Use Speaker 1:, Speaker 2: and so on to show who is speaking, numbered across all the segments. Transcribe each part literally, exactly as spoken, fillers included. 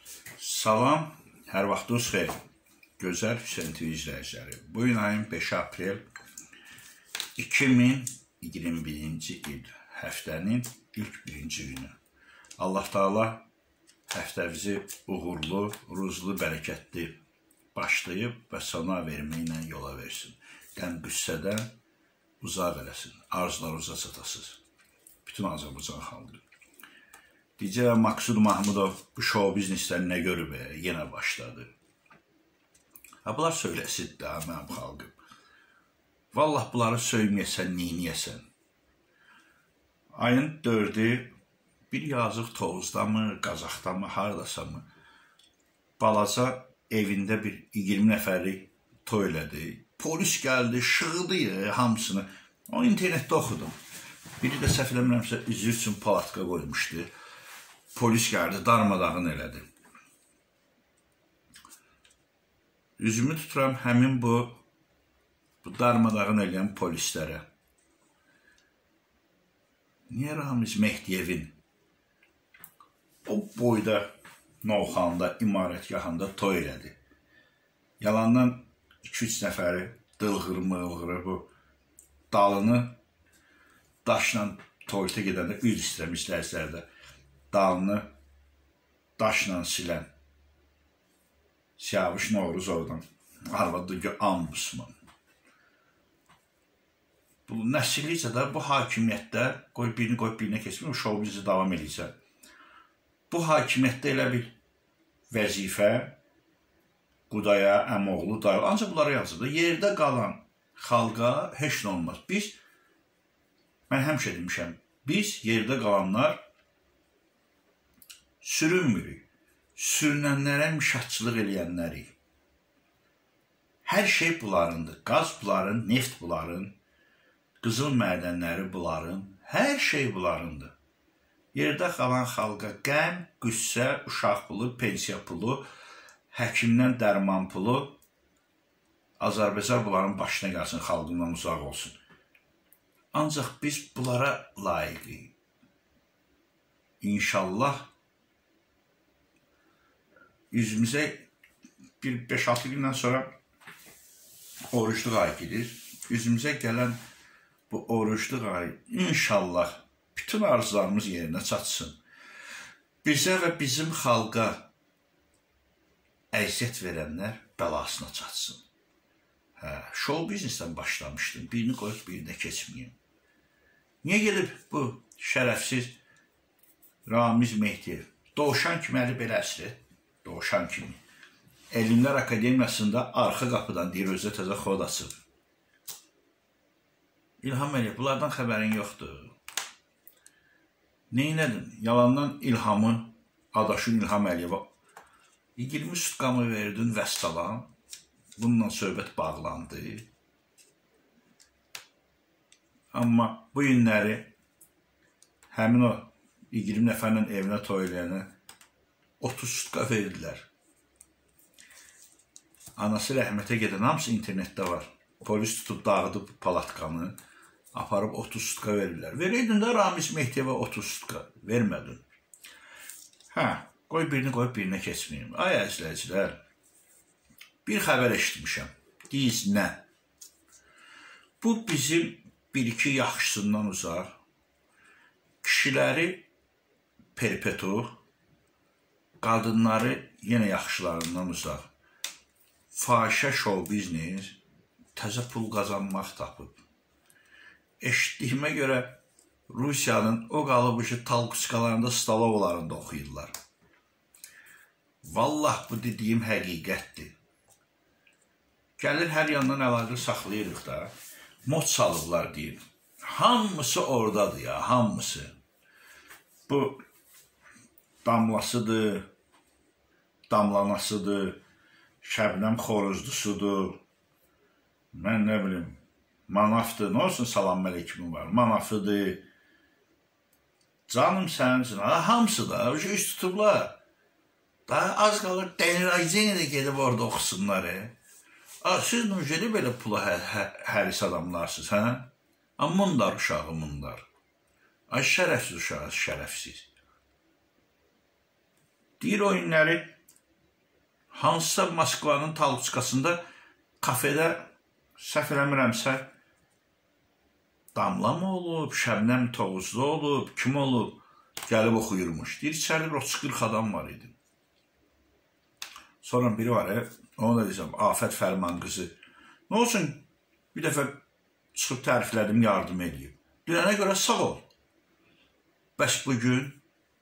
Speaker 1: Salam, hər vaxtınız xeyir. Gözəl Hüseyn T V izləyiciləri. Bugün ayın beşi aprel iki min iyirmi birinci il, həftənin ilk birinci günü. Allah Taala həftəmizi uğurlu, ruzlu, bərəkətli başlayıb və sona verməklə yola versin. Qəm qüssədən uzaq eləsin, arzularınıza çatasınız. Bütün Azərbaycan xalqı. D J Maksud Mahmudov bu show bizneslərinə görüb, yenə başladı. Ha, bunlar söyləsid də, mənim xalqım. Vallahi bunları söyməyəsən, neyniyəsən? Ayın dördü bir yazıq Tovuzda mı, Qazaxda mı, haradasa mı? Balaca evində bir iyirmi nəfərlik toy elədi. Polis gəldi, şığıdı hamısını. O internetdə oxudum. Biri də səhv eləmirəmsə üzü üçün palatka qoymuşdu. Polis gəldi, darmadağın elədi. Üzümü tuturam həmin bu, bu darmadağın eləyən polislərə. Niyə Ramiz Mehdiyevin o boyda Novxanda, imarətgahında toy elədi? Yalandan iki üç nəfəri dılğır-mılğırı bu dalını daşla tuvaletə gedəndə üz istəyirəm izləyicilərdə. Dalını daşla silən Siyavuş Novruzovdan arvadı ki, ambusman. Bu nəsillicə də bu hakimiyyətdə qoy birini qoy birinə keçmir, o şov bizi davam edəcək. Bu hakimiyyətdə elə bir vəzifə Qudaya, Əmoğlu, Dayı, ancaq bunlara yazılır. Yerdə qalan xalqa heç nə olmaz. Biz, mən həmişə demişəm, biz yerdə qalanlar sürünmürük, sürünənlərə müşatçılıq eləyənlərik. Hər şey bunlarındır. Qaz bunların, neft bunların, qızıl mədənləri bunların, hər şey bunlarındır. Yerdə qalan xalqa qəm, qüssə, uşaq pulu, pensiya pulu, həkimdən dərman pulu, Azərbaycan bunların başına gəlsin, xalqından uzaq olsun. Ancaq biz bunlara layiqik. İnşallah yüzümüzə bir beş altı gündən sonra oruçluq ayı gelir. Yüzümüzə gələn bu oruçluq ayı inşallah bütün arzularımız yerinə çatsın. Bizə və bizim xalqa əziyyət verənlər bəlasına çatsın. Hə, show biznesdən başlamışdım. Birini qoyub birinə keçməyim. Niyə gelib bu şərəfsiz Ramiz Mehdiyev? Doğuşan kimi əli belə əsri. Doğuşan kimi. Elmlər Akademiyasında arxa qapıdan deyir, özə təzə xod açıb. İlham Əliyev, bunlardan xəbərin yoxdur. Neynədin? Yalandan İlhamı, adaşın İlham Əliyevə iyirmi sutqamı verdin, vəssalam. Bununla söhbət bağlandı. Amma bu günləri həmin o iyirmi nəfərlə evinə toy eləyənə otuz sutqa verdilər. Anası rəhmətə gedən hamısı internetdə var. Polis tutub dağıdıb palatkanı, aparıb otuz sutqa verirlər. Vereydin də Ramiz Mehdiyevə otuz sutqa. Vermədin. Hə, qoy birini qoyub birinə keçməyim. Ay əzizləyicilər, bir xəbər eşitmişəm. Deyiz, nə? Bu bizim bir-iki yaxşısından uzaq. Kişiləri perpetuq, qadınları yenə yaxşılarından uzaq. Fahişə show biznes təzə pul qazanmaq tapıb. Eşitdiyimə görə Rusiyanın o qalıbışı talqıçkalarında Stalovalarında oxuyurlar. Vallah bu dediyim həqiqətdir. Gəlir hər yandan əlaqə saxlayırıq da. Mod salıblar deyib. Hamısı oradadır ya, hamısı. Bu damlasıdır, damlanasıdır, Şəbnəm xoruzlusudur, mən nə bilim, manafdır, nə olsun salam mələkimi var, manafıdır, canım sənsin, hamısı da, üç tutublar, daha az qalır, Dəniraycəni də gedib orada oxusunlar. Siz nücəli belə pula həris adamlarsınız, hə? Amma mundar uşağı, mundar. Ay şərəfsiz uşağı, şərəfsiz. Deyir o günləri hansısa Moskvanın Talutskasında kafedə səhv eləmirəmsə Damla mı olub, Şəbnəm Tovuzlu olub, kim olub, gəlib oxuyurmuş. Deyir, içəri otuz qırx adam var idi. Sonra biri var, ya, onu da deyəcəm, Afət Fərman qızı. Nə olsun, bir dəfə çıxıb təriflədim, yardım edeyim. Dünənə görə sağ ol. Bəs bugün,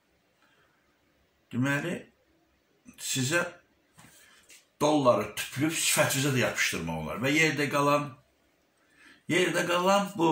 Speaker 1: deməli, sizə dolları tüpülüb sifətinizə də yapışdırmaq olar. Və yerdə qalan, yerdə qalan bu,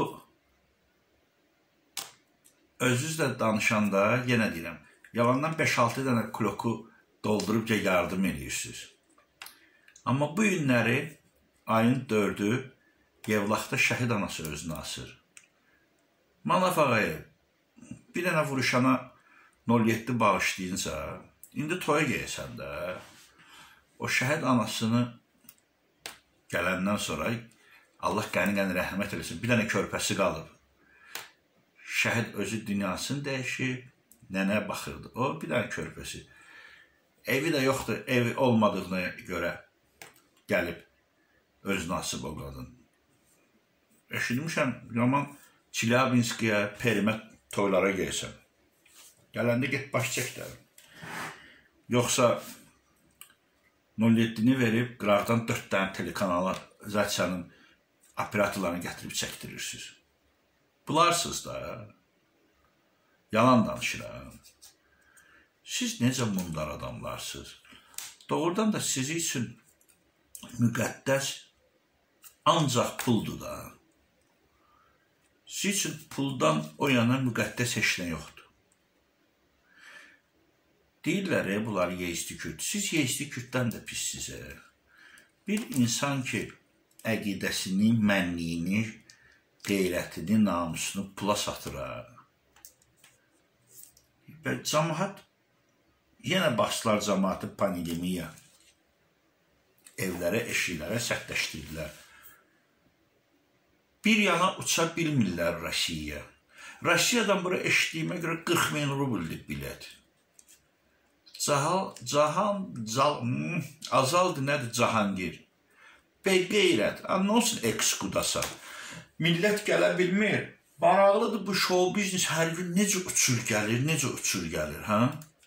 Speaker 1: özünüz də danışanda, yenə deyirəm, yalandan beş altı dənə kloku doldurub ki, yardım edirsiniz. Amma bu günləri, ayın dördü, Yevlaxda şəhid anası özünü asır. Manaf ağayı, bir dənə vuruşana nol yeddi bağışlayınca, indi toya geyəsən də, o şəhid anasını gələndən sonra, Allah qəni-qəni rəhmət eləsin, bir dənə körpəsi qalıb. Şəhid özü dünyasını dəyişib, nənə baxırdı. O, bir dənə körpəsi. Evi də yoxdur, evi olmadığına görə gəlib özünü asıb o qadın. Eşitmişəm, yaman Çilyabinskiyə, Perimə toylara geysən. Gələndə get baş çəkdərim. Yoxsa nol yeddini verib, qıraqdan dörd dənə telekanala Zəçənin operatorlarını gətirib çəkdirirsiniz. Bularsınız da, yalan danışıram. Siz necə mundar adamlarsınız? Doğrudan da sizi üçün müqəddəs ancaq puldur da. Siz üçün puldan o yana müqəddəs heç nə yoxdur. Deyirlər, e, bunlar yeizli kürt. Siz yeizli kürtdən də pissiz. E. Bir insan ki, əqidəsini, mənliyini, qeyrətini, namusunu pula satır. Və cəmaət, yenə başlar cəmaatı pandemiya, evlərə, eşiklərə sərtləşdirdilər. Bir yana uça bilmirlər Rusiyaya. Rusiyadan bura eşitdiyimə görə qırx min rubeldir bilet. Cahan, Cahan, hmm, Azaldır, nədir Cahangir? Bəy qeyrət, nə olsun ekskudasa. Millət gələ bilmir. Maraqlıdır bu show biznes hər gün necə uçur gəlir, necə uçur gəlir, hə?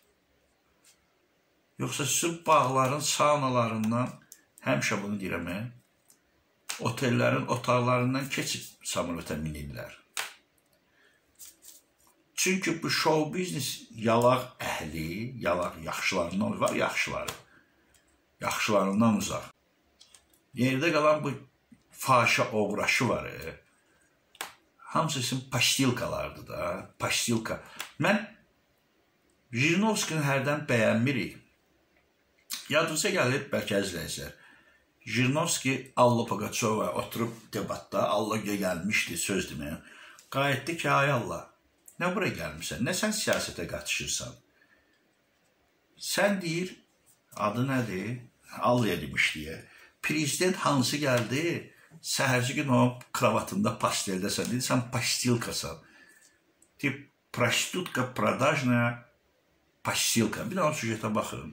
Speaker 1: Yoxsa sizin bağların, saunalarından, həmişə bunu deyirəm, otellərin otaqlarından keçib samolota minirlər. Çünki bu show biznes yalaq əhli, yalaq yaxşılarından var, yaxşıları. Yaxşılarından uzaq. Yerdə qalan bu faşa oğraşı var. E. Hamısı sizin pastilkalardır da, pastilka. Mən Jirinovskini hərdən bəyənmirik. Yadınıza gəlir, bəlkə əzləyəcək. Jirinovski Alla Pugaçova oturub debatda, Allah gəlmişdi, söz deməyə. Qayıtdı ki, ay Allah, nə bura gəlmişsən, nə sən siyasətə qatışırsan? Sən deyir, adı nədir? Allaya demiş deyə. Prezident hansı gəldi? Səhərci gün o kravatında pasteldəsən, dedi, sən pastilkasan. Deyib, prostitutka, prodajnaya pastilka. Bir daha o süjetə baxın.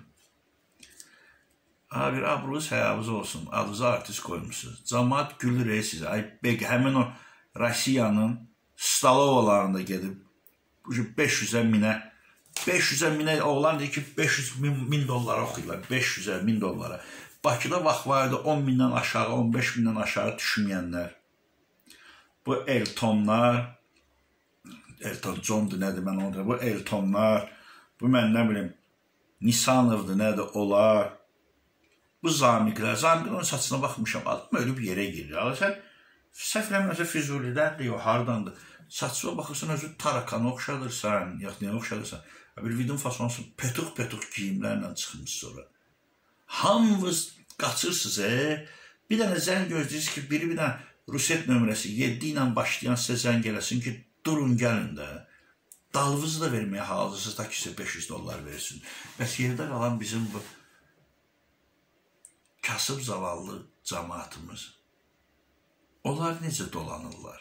Speaker 1: Bir abrunuz həyavuz olsun, adınıza artist qoymuşsunuz. Cəmaat gülür ey sizə. Ay, həmin o Rusiyanın Stalovalarında gedib, beş yüzə minə, beş yüzə minə oğlan deyir ki, beş yüz min dollara oxuyurlar, beş yüzə min dollara. Bakıda vaxt vardı on mindən aşağı, on beş mindən aşağı düşməyənlər. Bu Eltonlar, Elton John'dur, nədir mən onu deyim, bu Eltonlar, bu mən nə bilim, Nisanovdur, nədir, olar. Bu Zamiklər, Zamiklər onun saçına baxmışam, adam ölüb yerə girir. Sən səhvləmə, Füzulidədir, o hardandır. Saçına baxırsan, özü tarakana oxşadırsan, yox, nəyə oxşadırsan. Bir vidin fasonsun, petuq-petuq giyimlərlə çıxmış sonra. Hamınız qaçırsınız, e? Bir dənə zəng gözləyirsiniz ki, biri bir dənə Ruset nömrəsi yeddi ilə başlayan sizə zəng eləsin ki, durun, gəlin də. Dalınızı da verməyə hazırsınız, da ki, sizə beş yüz dollar versin. Bəs yerdə qalan bizim bu kasıb zavallı cəmaatımız. Onlar necə dolanırlar?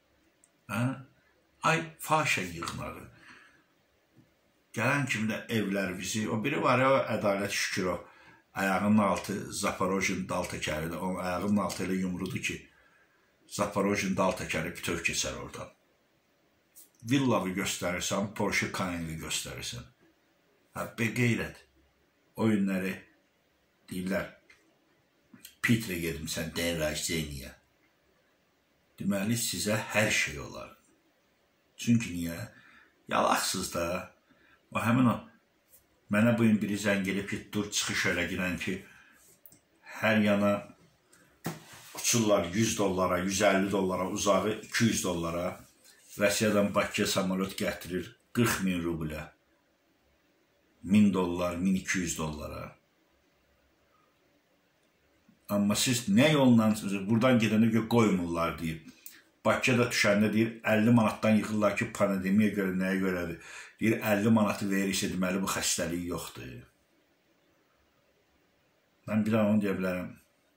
Speaker 1: Ay, faşa yığmağı. Gələn kimi də evlər bizi, o biri var ya, o ədalət şükür o. ayağının altı Zaporojin dal təkəridir. O ayağının altı elə yumrudur ki, Zaporojin dal təkəri bütöv keçər oradan. Villavı göstərirsən, Porsche Cayenne göstərirsən. Be qeyrət. O günləri deyirlər, Pitrə gedimsən, Denrajceniyə. Deməli, sizə hər şey olar. Çünki niyə? Yalaxsız da. O həmin o, mənə bu gün biri zəng gelib ki, dur, çıxış elə girən ki, hər yana uçurlar yüz dollara, yüz əlli dollara, uzağı iki yüz dollara. Rusiyadan Bakıya samolot gətirir qırx min rublə. min dollar, min iki yüz dollara. Amma siz nə yolla, buradan gedəndə ki, qoymurlar deyib. Bakıya da düşəndə deyir, əlli manatdan yıxırlar ki, pandemiya görə, nəyə görədir? Deyir, əlli manatı verirsə, deməli, bu xəstəliyi yoxdur. Mən bir an onu deyə bilərəm.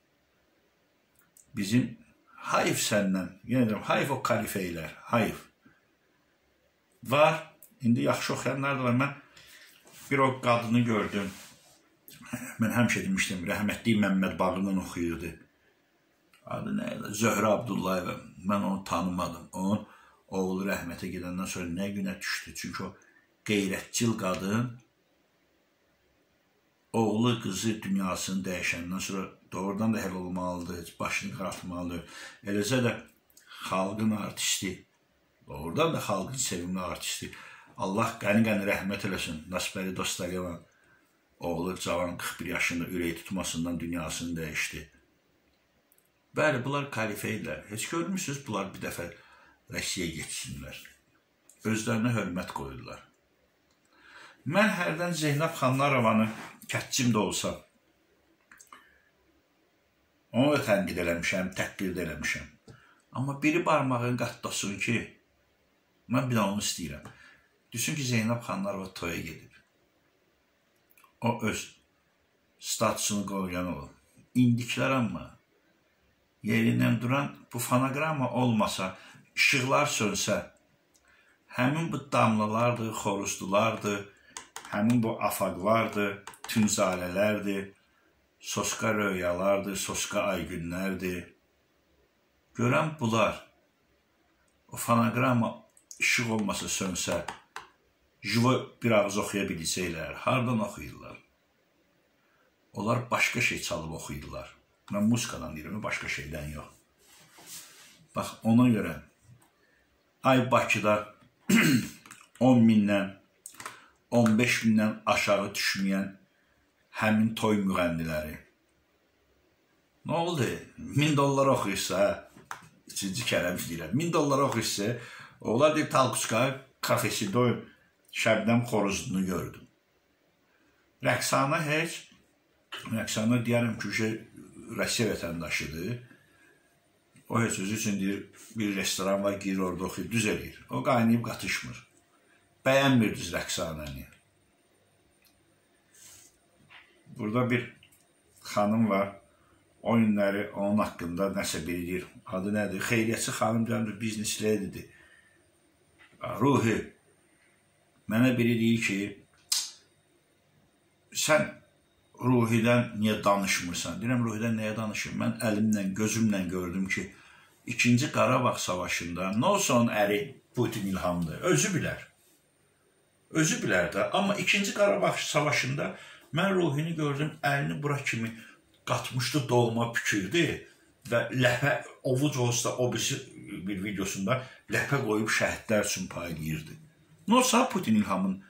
Speaker 1: Bizim hayf səndən, yenə deyirəm, hayf o kalifeylər, hayf. Var, indi yaxşı oxuyanlar da var. Mən bir o qadını gördüm. Mən həmişə demişdim, rəhmətli Məmməd Bağırdan oxuyurdu. Adı nə idi? Zöhrə Abdullayeva. Mən onu tanımadım. Onun oğlu rəhmətə gedəndən sonra nə günə düşdü? Çünki o qeyrətçil qadın oğlu qızı dünyasını dəyişəndən sonra doğrudan da həll olmalıdır, başını qaratmalıdır. Eləcə də xalqın artisti, doğrudan da xalqın sevimli artisti. Allah qəni-qəni rəhmət eləsin. Nasbəri Dostoyevan oğlu cavan qırx bir yaşında ürək tutmasından dünyasını dəyişdi. Bəli, bunlar kalifeylər. Heç görmürsünüz, bunlar bir dəfə Rusiyaya geçsinlər. Özlərinə hörmət qoyurlar. Mən hərdən Zeynəb Xanlarovanı kətçim də olsa, onu da tənqid eləmişəm, təqdir də eləmişəm. Amma biri barmağın qatdasın ki, mən bir də onu istəyirəm. Düşün ki, Zeynəb Xanlarova toya gedib. O öz statusunu qoruyan olub. İndiklər amma yerindən duran bu fonogramma olmasa, işıqlar sönsə, həmin bu damlalardır, xoruzdulardır, həmin bu afaqlardır, tünzalələrdir, soska röyalardır, soska aygünlərdir. Görən bunlar, o fonogramma işıq olmasa sönsə, juva bir ağız oxuya bilsəylər, hardan oxuyurlar? Onlar başqa şey çalıb oxuyurlar. Mən musikadan deyirəm, başqa şeydən yox. Bax, ona görə ay Bakıda on mindən, on beş mindən aşağı düşməyən həmin toy müğənniləri. Nə oldu? min dollar oxuyursa, üçüncü kərəm deyirəm, min dollar oxuyursa, onlar deyir, Talkuska kafesi doyun, Şəbnəm xoruzunu gördüm. Rəqsana heç, Rəqsana deyərəm ki, Rusiya vətəndaşıdır. O heç özü üçün deyir, bir restoran var, girir orada oxuyur, düz eləyir. O qaynayıb qatışmır. Bəyənmirdiniz Rəqsanəni. Burada bir xanım var, o günləri onun haqqında nəsə biri deyir. Adı nədir? Xeyriyyətçi xanım deyəmdir, bizneslədidir. Ruhi, mənə biri deyir ki, sən Ruhidən niyə danışmırsan? Deyirəm, Ruhidən nəyə danışım? Mən əlimlə, gözümlə gördüm ki, ikinci Qarabağ savaşında, nə olsa onun əri Putin İlhamdır, özü bilər. Özü bilər də, amma ikinci Qarabağ savaşında mən Ruhini gördüm, əlini bura kimi qatmışdı, dolma pükürdü və ləpə, ovuc olsa o bir videosunda ləpə qoyub şəhidlər üçün paylayırdı. Nə olsa Putin İlhamın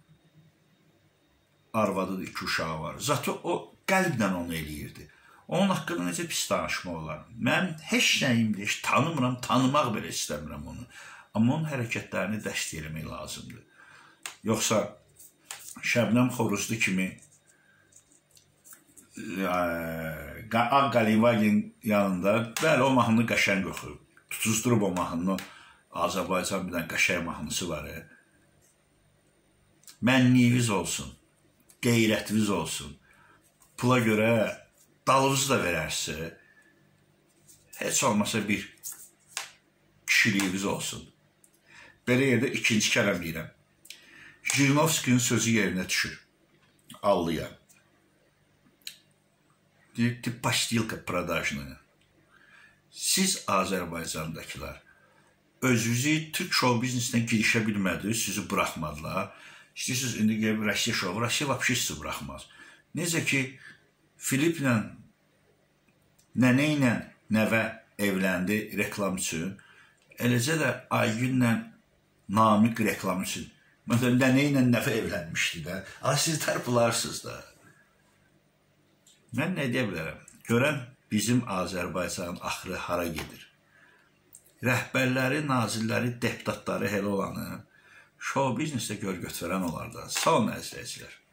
Speaker 1: arvadıdır, iki uşağı var. Zatı o qəlblə onu eləyirdi. Onun haqqında necə pis danışma olar. Mən heç nəyimdir, heç tanımıram, tanımaq belə istəmirəm onu. Amma onun hərəkətlərini dəstəkləmək lazımdır. Yoxsa Şəbnəm xoruzlu kimi Ağ Qalivagin yanında, bəli, o mahnını qəşəng oxuyub. Tutuzdurub o mahnını, Azərbaycan bir dənə qəşəng mahnısı var. Mənliğiniz olsun. Qeyrətiniz olsun. Pula görə dalınızı da verərsə, heç olmasa bir kişiliğiniz olsun. Belə yerdə ikinci kələm deyirəm. Jirinovskinin sözü yerinə düşür. Allıya. tipastilka prodajını. Siz Azərbaycandakılar özünüzü Türk show biznesinə girişə bilmədiniz, sizi buraxmadılar. İstəyirsiniz, indi gəlib Rusiya show, Rusiya vapşı sizi buraxmaz. Necə ki, Filiplə, nənə ilə nəvə evləndi reklam üçün, eləcə də Aygünlə Namiq reklam üçün. Məsələn, nənə ilə nəvə evlənmişdi də. Sizlər bularsınız da. Mən nə deyə bilərəm? Görən bizim Azərbaycanın axırı hara gedir? Rəhbərləri, nazirləri, deputatları elə olanı show biznesdə gör götürən olar da. Sağ olun əzizləyicilər.